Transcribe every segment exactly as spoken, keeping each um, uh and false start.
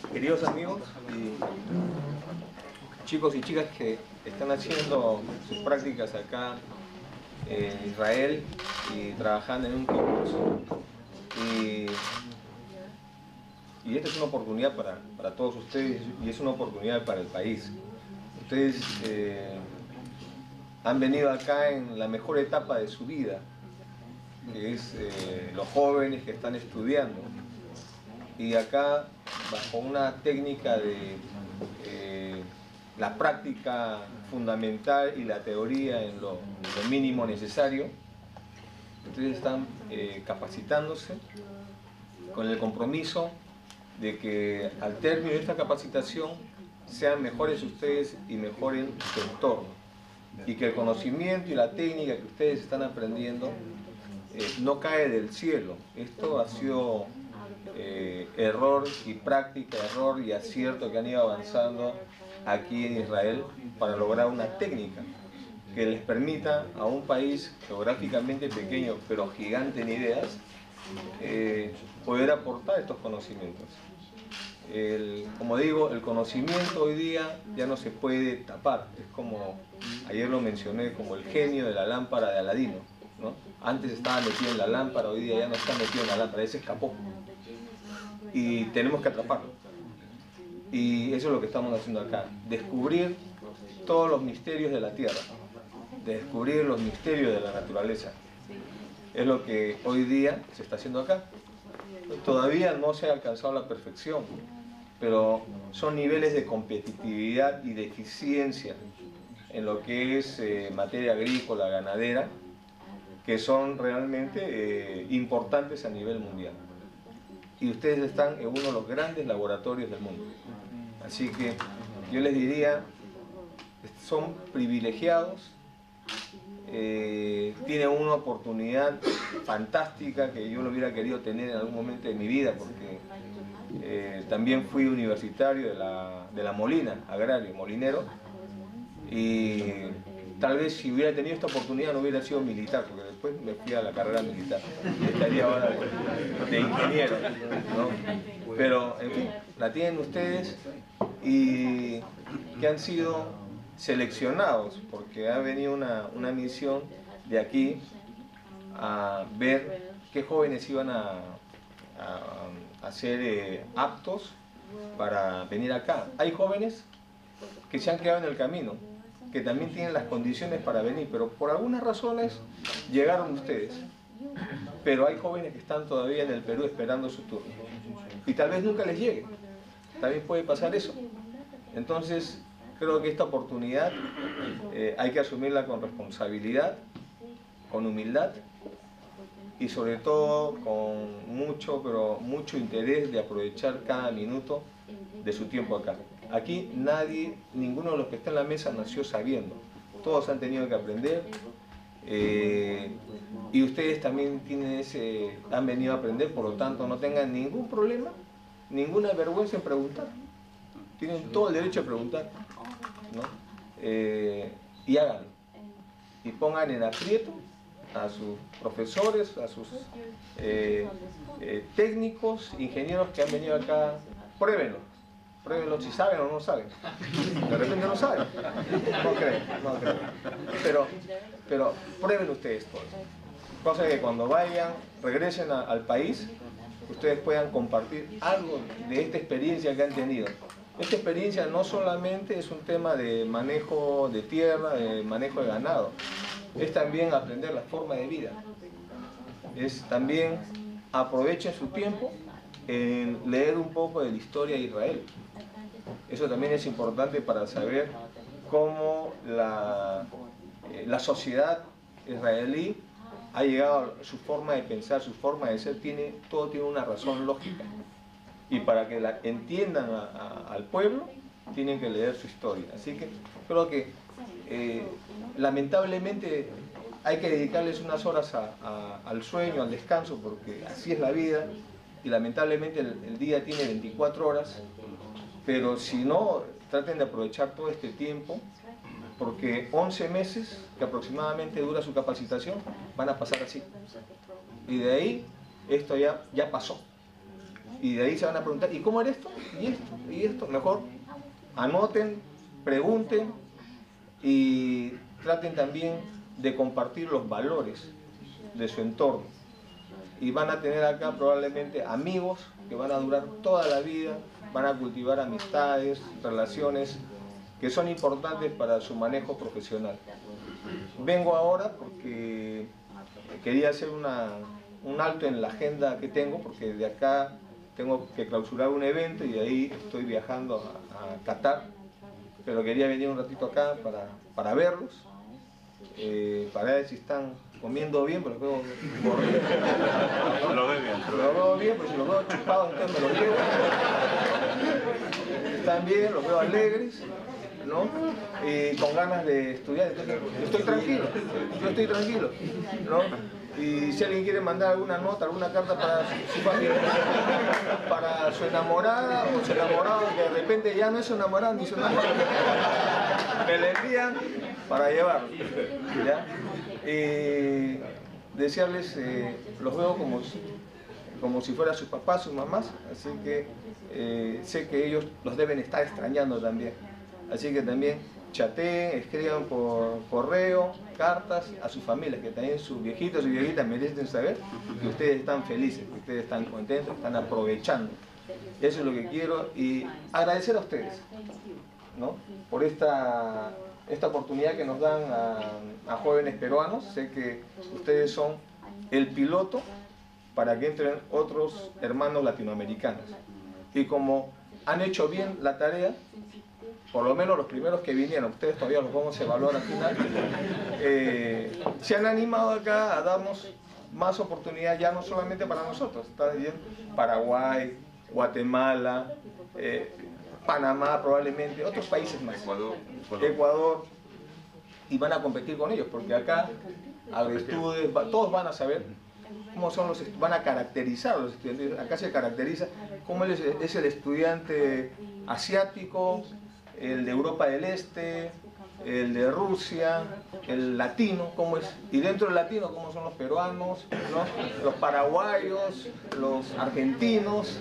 Queridos amigos y chicos y chicas que están haciendo sus prácticas acá en Israel y trabajando en un kibbutz, y, y esta es una oportunidad para, para todos ustedes y es una oportunidad para el país. Ustedes eh, han venido acá en la mejor etapa de su vida, que es eh, los jóvenes que están estudiando, y acá bajo una técnica de eh, la práctica fundamental y la teoría en lo, lo mínimo necesario. Ustedes están eh, capacitándose con el compromiso de que al término de esta capacitación sean mejores ustedes y mejoren su entorno, y que el conocimiento y la técnica que ustedes están aprendiendo eh, no cae del cielo. Esto ha sido eh, error y práctica, error y acierto que han ido avanzando aquí en Israel para lograr una técnica que les permita a un país geográficamente pequeño pero gigante en ideas eh, poder aportar estos conocimientos. El, como digo, el conocimiento hoy día ya no se puede tapar. Es como, ayer lo mencioné, como el genio de la lámpara de Aladino, ¿no? Antes estaba metido en la lámpara, hoy día ya no está metido en la lámpara, ese escapó. Y tenemos que atraparlo. Y eso es lo que estamos haciendo acá, descubrir todos los misterios de la tierra, descubrir los misterios de la naturaleza. Es lo que hoy día se está haciendo acá. Todavía no se ha alcanzado la perfección, pero son niveles de competitividad y de eficiencia en lo que es eh, materia agrícola, ganadera, que son realmente eh, importantes a nivel mundial. Y ustedes están en uno de los grandes laboratorios del mundo. Así que yo les diría, son privilegiados, eh, tienen una oportunidad fantástica que yo lo hubiera querido tener en algún momento de mi vida, porque eh, también fui universitario de la, de la Molina, agrario, molinero, y tal vez si hubiera tenido esta oportunidad no hubiera sido militar, porque después me fui a la carrera militar, estaría ahora de, de ingeniero, ¿no? Pero en fin, la tienen ustedes, y que han sido seleccionados, porque ha venido una, una misión de aquí a ver qué jóvenes iban a, a, a ser eh, aptos para venir acá. Hay jóvenes que se han quedado en el camino, que también tienen las condiciones para venir, pero por algunas razones llegaron ustedes. Pero hay jóvenes que están todavía en el Perú esperando su turno, y tal vez nunca les llegue, también puede pasar eso. Entonces creo que esta oportunidad eh, hay que asumirla con responsabilidad, con humildad y sobre todo con mucho, pero mucho interés de aprovechar cada minuto de su tiempo acá. Aquí nadie, ninguno de los que está en la mesa nació sabiendo, todos han tenido que aprender, eh, y ustedes también tienen ese, han venido a aprender, por lo tanto no tengan ningún problema, ninguna vergüenza en preguntar, tienen todo el derecho a preguntar, ¿no? Eh, y háganlo, y pongan en aprieto a sus profesores, a sus eh, eh, técnicos, ingenieros que han venido acá. Pruébenlo, pruébenlo si saben o no saben. De repente no saben, no creen, no creen. Pero, pero prueben ustedes todo. Cosa que cuando vayan, regresen a, al país, ustedes puedan compartir algo de esta experiencia que han tenido. Esta experiencia no solamente es un tema de manejo de tierra, de manejo de ganado, es también aprender la forma de vida, es también aprovechen su tiempo en leer un poco de la historia de Israel. Eso también es importante para saber cómo la, eh, la sociedad israelí ha llegado a su forma de pensar, su forma de ser, tiene, todo tiene una razón lógica. Y para que la entiendan a, a, al pueblo, tienen que leer su historia. Así que creo que eh, lamentablemente hay que dedicarles unas horas a, a, al sueño, al descanso, porque así es la vida, y lamentablemente el, el día tiene veinticuatro horas, pero si no, traten de aprovechar todo este tiempo, porque once meses, que aproximadamente dura su capacitación, van a pasar así. Y de ahí, esto ya, ya pasó. Y de ahí se van a preguntar, ¿y cómo era esto? ¿Y esto? ¿Y esto? Mejor anoten, pregunten y traten también de compartir los valores de su entorno. Y van a tener acá probablemente amigos que van a durar toda la vida, van a cultivar amistades, relaciones que son importantes para su manejo profesional. Vengo ahora porque quería hacer una, un alto en la agenda que tengo, porque de acá tengo que clausurar un evento y de ahí estoy viajando a, a Qatar, pero quería venir un ratito acá para, para verlos, eh, para ver si están comiendo bien, pero los veo gorditos. Lo veo bien. Los veo bien, pero si los veo chupados, entonces me los llevo. Están bien, los veo alegres, ¿no? Y con ganas de estudiar. Entonces, estoy tranquilo, yo estoy tranquilo, ¿no? Y si alguien quiere mandar alguna nota, alguna carta para su familia, para su enamorada o su enamorado, que de repente ya no es su enamorado ni su enamorado, me le envían para llevarlo, ¿ya? Y desearles, eh, los veo como, como si fueran sus papás, sus mamás, así que eh, sé que ellos los deben estar extrañando también. Así que también chateen, escriban por correo, cartas a sus familias, que también sus viejitos y viejitas merecen saber que ustedes están felices, que ustedes están contentos, están aprovechando. Eso es lo que quiero y agradecer a ustedes, ¿no? Por esta, esta oportunidad que nos dan a, a jóvenes peruanos. Sé que ustedes son el piloto para que entren otros hermanos latinoamericanos. Y como han hecho bien la tarea, por lo menos los primeros que vinieron, ustedes todavía los vamos a evaluar al final, eh, se han animado acá a darnos más oportunidad, ya no solamente para nosotros, está bien Paraguay, Guatemala, eh, Panamá probablemente, otros países más, Ecuador, Ecuador. Ecuador, y van a competir con ellos, porque acá, estudios, todos van a saber cómo son los, van a caracterizar a los estudiantes. Acá se caracteriza cómo es, es el estudiante asiático, el de Europa del Este, el de Rusia, el latino, cómo es, y dentro del latino cómo son los peruanos, ¿no? Los paraguayos, los argentinos.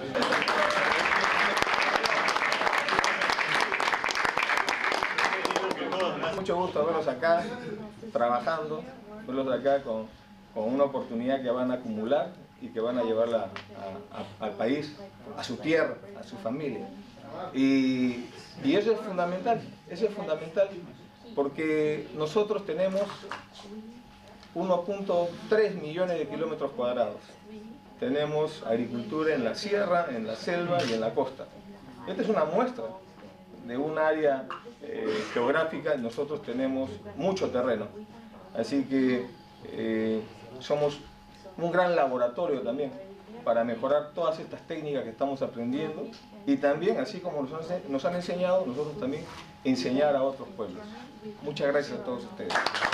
Mucho gusto verlos acá trabajando, verlos acá con, con una oportunidad que van a acumular y que van a llevarla a, a, al país, a su tierra, a su familia. Y, y eso es fundamental, eso es fundamental porque nosotros tenemos uno punto tres millones de kilómetros cuadrados. Tenemos agricultura en la sierra, en la selva y en la costa. Esta es una muestra de un área eh, geográfica. Nosotros tenemos mucho terreno, así que eh, somos un gran laboratorio también para mejorar todas estas técnicas que estamos aprendiendo y también, así como nos han, nos han enseñado, nosotros también enseñar a otros pueblos. Muchas gracias a todos ustedes.